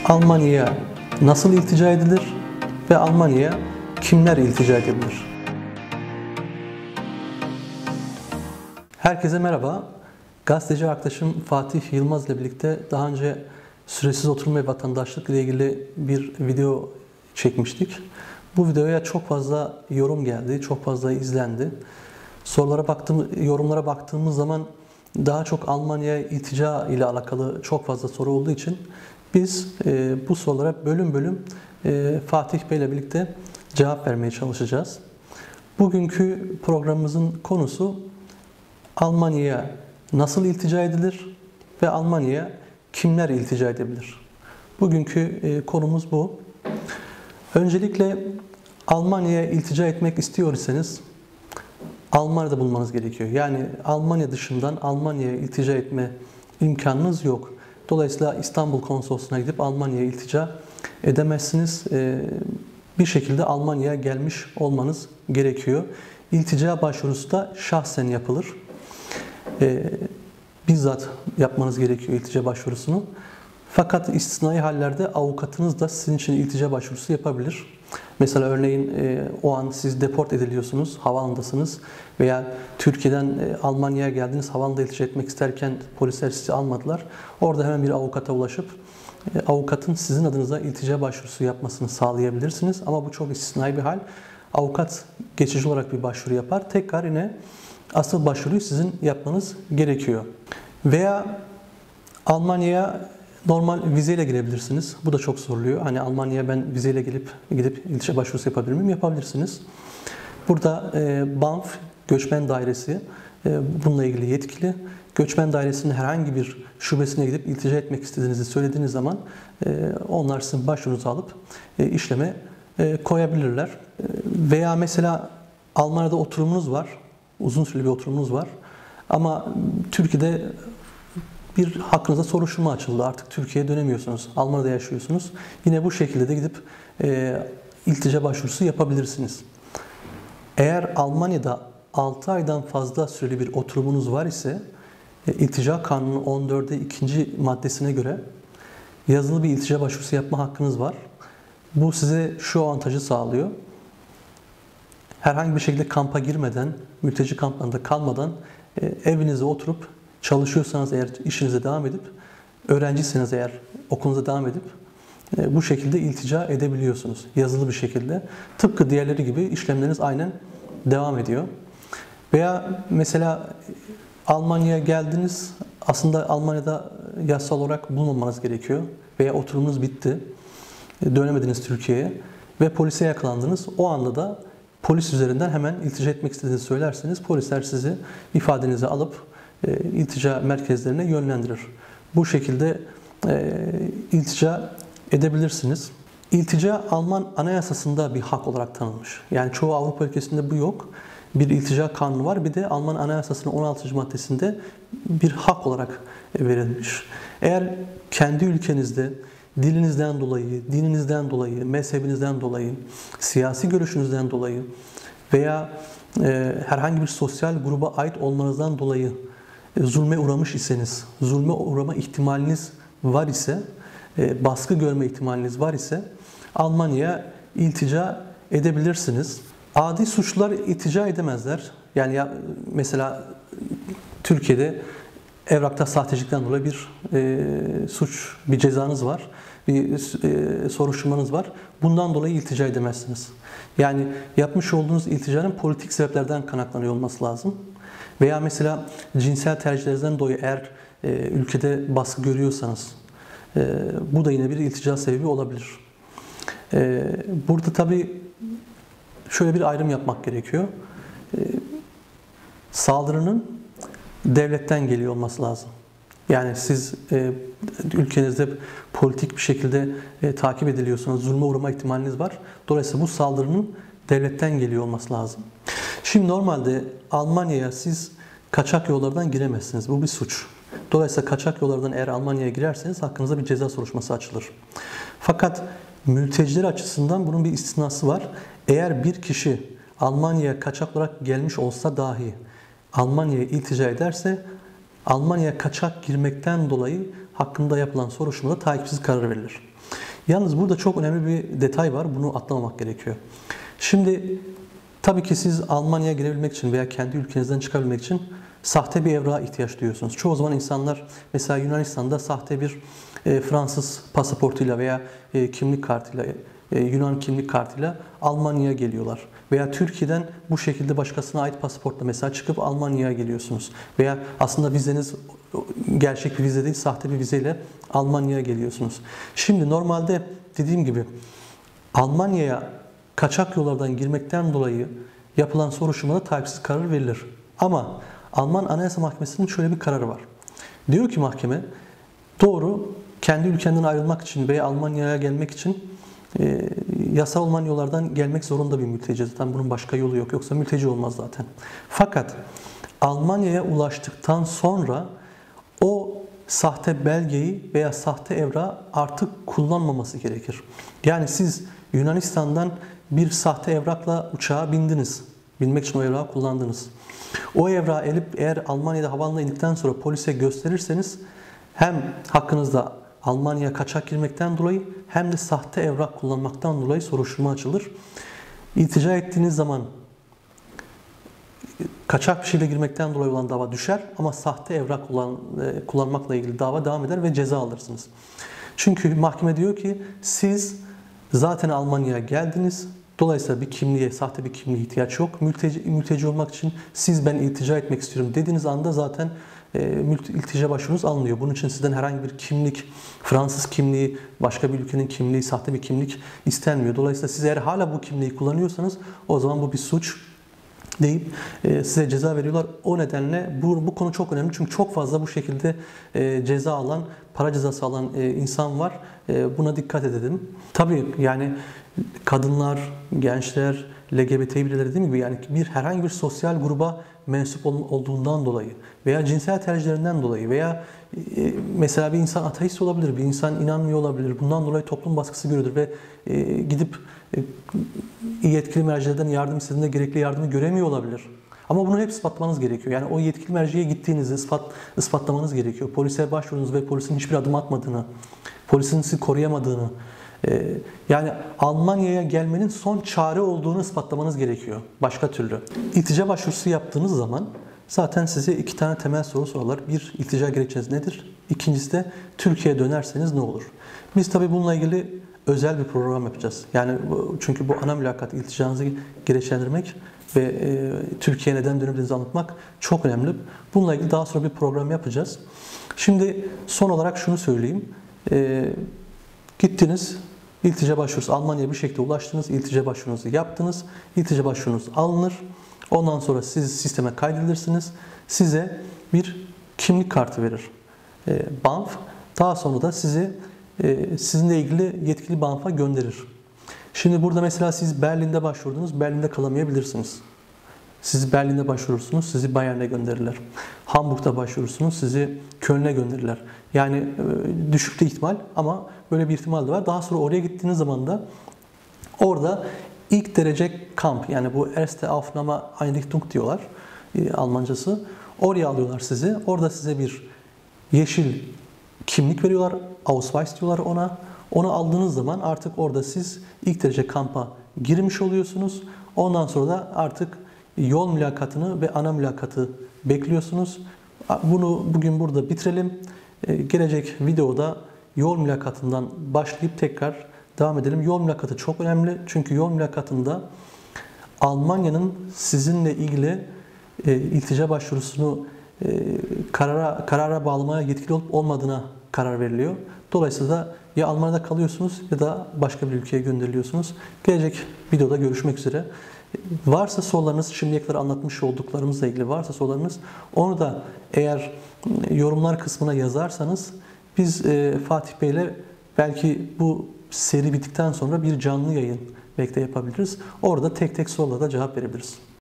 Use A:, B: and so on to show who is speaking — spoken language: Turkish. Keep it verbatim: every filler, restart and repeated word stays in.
A: Almanya'ya nasıl iltica edilir ve Almanya'ya kimler iltica edebilir? Herkese merhaba. Gazeteci arkadaşım Fatih Yılmaz ile birlikte daha önce süresiz oturum ve vatandaşlık ile ilgili bir video çekmiştik. Bu videoya çok fazla yorum geldi, çok fazla izlendi. Sorulara baktığım, yorumlara baktığımız zaman daha çok Almanya'ya iltica ile alakalı çok fazla soru olduğu için biz e, bu sorulara bölüm bölüm e, Fatih Bey ile birlikte cevap vermeye çalışacağız. Bugünkü programımızın konusu Almanya'ya nasıl iltica edilir ve Almanya'ya kimler iltica edebilir? Bugünkü e, konumuz bu. Öncelikle Almanya'ya iltica etmek istiyor iseniz Almanya'da bulunmanız gerekiyor. Yani Almanya dışından Almanya'ya iltica etme imkanınız yok. Dolayısıyla İstanbul Konsolosluğu'na gidip Almanya'ya iltica edemezsiniz. Bir şekilde Almanya'ya gelmiş olmanız gerekiyor. İltica başvurusu da şahsen yapılır. Bizzat yapmanız gerekiyor iltica başvurusunu. Fakat istisnai hallerde avukatınız da sizin için iltica başvurusu yapabilir. Mesela örneğin e, o an siz deport ediliyorsunuz, havaalanındasınız veya Türkiye'den e, Almanya'ya geldiniz, havaalanında iltica etmek isterken polisler sizi almadılar. Orada hemen bir avukata ulaşıp e, avukatın sizin adınıza iltica başvurusu yapmasını sağlayabilirsiniz. Ama bu çok istisnai bir hal. Avukat geçici olarak bir başvuru yapar. Tekrar yine asıl başvuruyu sizin yapmanız gerekiyor. Veya Almanya'ya normal vizeyle girebilirsiniz. Bu da çok soruluyor. Hani Almanya'ya ben vizeyle gelip gidip iltica başvurusu yapabilir miyim? Yapabilirsiniz. Burada e, BAMF Göçmen Dairesi e, bununla ilgili yetkili. Göçmen Dairesi'nin herhangi bir şubesine gidip iltica etmek istediğinizi söylediğiniz zaman e, onlar sizin başvurunuzu alıp e, işleme e, koyabilirler. E, veya mesela Almanya'da oturumunuz var. Uzun süreli bir oturumunuz var. Ama Türkiye'de bir hakkınızda soruşturma açıldı. Artık Türkiye'ye dönemiyorsunuz. Almanya'da yaşıyorsunuz. Yine bu şekilde de gidip e, iltica başvurusu yapabilirsiniz. Eğer Almanya'da altı aydan fazla süreli bir oturumunuz var ise e, İltica Kanunu on dörtte ikinci maddesine göre yazılı bir iltica başvurusu yapma hakkınız var. Bu size şu avantajı sağlıyor. Herhangi bir şekilde kampa girmeden, mülteci kamplarında kalmadan e, evinize oturup çalışıyorsanız eğer işinize devam edip, öğrenciyseniz eğer okulunuza devam edip e, bu şekilde iltica edebiliyorsunuz. Yazılı bir şekilde. Tıpkı diğerleri gibi işlemleriniz aynen devam ediyor. Veya mesela Almanya'ya geldiniz, aslında Almanya'da yasal olarak bulunmamanız gerekiyor. Veya oturumunuz bitti, dönemediniz Türkiye'ye ve polise yakalandınız. O anda da polis üzerinden hemen iltica etmek istediğinizi söylerseniz polisler sizi ifadenizi alıp e, iltica merkezlerine yönlendirir. Bu şekilde e, iltica edebilirsiniz. İltica Alman Anayasası'nda bir hak olarak tanınmış. Yani çoğu Avrupa ülkesinde bu yok. Bir iltica kanunu var. Bir de Alman Anayasası'nın on altıncı maddesinde bir hak olarak verilmiş. Eğer kendi ülkenizde dilinizden dolayı, dininizden dolayı, mezhebinizden dolayı, siyasi görüşünüzden dolayı veya e, herhangi bir sosyal gruba ait olmanızdan dolayı e, zulme uğramış iseniz, zulme uğrama ihtimaliniz var ise, e, baskı görme ihtimaliniz var ise Almanya'ya iltica edebilirsiniz. Adi suçlular iltica edemezler. Yani ya, mesela Türkiye'de evrakta sahtecilikten dolayı bir e, suç, bir cezanız var, bir e, soruşturmanız var. Bundan dolayı iltica edemezsiniz. Yani yapmış olduğunuz ilticanın politik sebeplerden kaynaklanıyor olması lazım. Veya mesela cinsel tercihlerinizden dolayı eğer e, ülkede baskı görüyorsanız, e, bu da yine bir iltica sebebi olabilir. E, burada tabii şöyle bir ayrım yapmak gerekiyor. E, saldırının devletten geliyor olması lazım. Yani siz e, ülkenizde politik bir şekilde e, takip ediliyorsunuz, zulme uğrama ihtimaliniz var. Dolayısıyla bu saldırının devletten geliyor olması lazım. Şimdi normalde Almanya'ya siz kaçak yollardan giremezsiniz. Bu bir suç. Dolayısıyla kaçak yollardan eğer Almanya'ya girerseniz hakkınızda bir ceza soruşturması açılır. Fakat mülteciler açısından bunun bir istisnası var. Eğer bir kişi Almanya'ya kaçak olarak gelmiş olsa dahi Almanya'ya iltica ederse Almanya'ya kaçak girmekten dolayı hakkında yapılan soruşturmada takipsiz karar verilir. Yalnız burada çok önemli bir detay var. Bunu atlamamak gerekiyor. Şimdi tabii ki siz Almanya'ya girebilmek için veya kendi ülkenizden çıkabilmek için sahte bir evrağa ihtiyaç duyuyorsunuz. Çoğu zaman insanlar mesela Yunanistan'da sahte bir e, Fransız pasaportuyla veya e, kimlik kartıyla, e, Yunan kimlik kartıyla Almanya'ya geliyorlar. Veya Türkiye'den bu şekilde başkasına ait pasaportla mesela çıkıp Almanya'ya geliyorsunuz. Veya aslında vizeniz gerçek bir vize değil, sahte bir vizeyle Almanya'ya geliyorsunuz. Şimdi normalde dediğim gibi Almanya'ya kaçak yollardan girmekten dolayı yapılan soruşturmada takipsiz karar verilir. Ama Alman Anayasa Mahkemesi'nin şöyle bir kararı var. Diyor ki mahkeme, doğru kendi ülkenden ayrılmak için veya Almanya'ya gelmek için e, yasal olmayan yollardan gelmek zorunda bir mülteci. Zaten bunun başka yolu yok. Yoksa mülteci olmaz zaten. Fakat Almanya'ya ulaştıktan sonra o sahte belgeyi veya sahte evrağı artık kullanmaması gerekir. Yani siz Yunanistan'dan bir sahte evrakla uçağa bindiniz. Binmek için o evrağı kullandınız. O evrağı elip eğer Almanya'da havaalanına indikten sonra polise gösterirseniz hem hakkınızda Almanya'ya kaçak girmekten dolayı hem de sahte evrak kullanmaktan dolayı soruşturma açılır. İltica ettiğiniz zaman kaçak bir şeyle girmekten dolayı olan dava düşer ama sahte evrak kullan, kullanmakla ilgili dava devam eder ve ceza alırsınız. Çünkü mahkeme diyor ki siz zaten Almanya'ya geldiniz. Dolayısıyla bir kimliğe, sahte bir kimliğe ihtiyaç yok. Mülteci, mülteci olmak için siz ben iltica etmek istiyorum dediğiniz anda zaten e, iltica başvurunuz alınıyor. Bunun için sizden herhangi bir kimlik, Fransız kimliği, başka bir ülkenin kimliği, sahte bir kimlik istenmiyor. Dolayısıyla siz eğer hala bu kimliği kullanıyorsanız o zaman bu bir suç deyip e, size ceza veriyorlar. O nedenle bu, bu konu çok önemli. Çünkü çok fazla bu şekilde e, ceza alan, para cezası alan e, insan var. E, buna dikkat edelim. Tabii yani kadınlar, gençler, L G B T bireyleri dediğim gibi yani bir herhangi bir sosyal gruba mensup olduğundan dolayı veya cinsel tercihlerinden dolayı veya e, mesela bir insan ateist olabilir, bir insan inanmıyor olabilir. Bundan dolayı toplum baskısı görüyordur ve e, gidip e, yetkili mercilerden yardım istediğinde gerekli yardımı göremiyor olabilir. Ama bunu hep ispatlamanız gerekiyor. Yani o yetkili merciye gittiğinizi ispat, ispatlamanız gerekiyor. Polise başvurunuz ve polisin hiçbir adım atmadığını, polisin sizi koruyamadığını, e, yani Almanya'ya gelmenin son çare olduğunu ispatlamanız gerekiyor. Başka türlü. İltica başvurusu yaptığınız zaman zaten size iki tane temel soru sorarlar. Bir, iltica gerekçeniz nedir? İkincisi de Türkiye'ye dönerseniz ne olur? Biz tabii bununla ilgili özel bir program yapacağız. Yani çünkü bu ana mülakat ilticanızı gerekçelendirmek ve e, Türkiye'ye neden dönebildiğinizi anlatmak çok önemli. Bununla ilgili daha sonra bir program yapacağız. Şimdi son olarak şunu söyleyeyim. E, gittiniz, iltica başvurusu Almanya'ya bir şekilde ulaştınız, iltica başvurunuzu yaptınız, iltica başvurunuz alınır. Ondan sonra siz sisteme kaydedilirsiniz. Size bir kimlik kartı verir. E, B A N F. Daha sonra da sizi e, sizinle ilgili yetkili B A N F'a gönderir. Şimdi burada mesela siz Berlin'de başvurdunuz, Berlin'de kalamayabilirsiniz. Siz Berlin'de başvurursunuz, sizi Bayern'e gönderirler. Hamburg'da başvurursunuz, sizi Köln'e gönderirler. Yani e, düşük de ihtimal ama böyle bir ihtimal de var. Daha sonra oraya gittiğiniz zaman da orada ilk derece kamp, yani bu Erste Aufnahme Einrichtung diyorlar e, Almancası. Oraya alıyorlar sizi. Orada size bir yeşil kimlik veriyorlar. Ausweis diyorlar ona. Onu aldığınız zaman artık orada siz ilk derece kampa girmiş oluyorsunuz. Ondan sonra da artık yol mülakatını ve ana mülakatı bekliyorsunuz. Bunu bugün burada bitirelim. Ee, gelecek videoda yol mülakatından başlayıp tekrar devam edelim. Yol mülakatı çok önemli. Çünkü yol mülakatında Almanya'nın sizinle ilgili e, iltica başvurusunu e, karara, karara bağlamaya yetkili olup olmadığına karar veriliyor. Dolayısıyla da ya Almanya'da kalıyorsunuz ya da başka bir ülkeye gönderiliyorsunuz. Gelecek videoda görüşmek üzere. Varsa sorularınız, şimdiye kadar anlatmış olduklarımızla ilgili varsa sorularınız, onu da eğer yorumlar kısmına yazarsanız biz e, Fatih Bey ile belki bu seri bittikten sonra bir canlı yayın belki de yapabiliriz. Orada tek tek sorulara da cevap verebiliriz.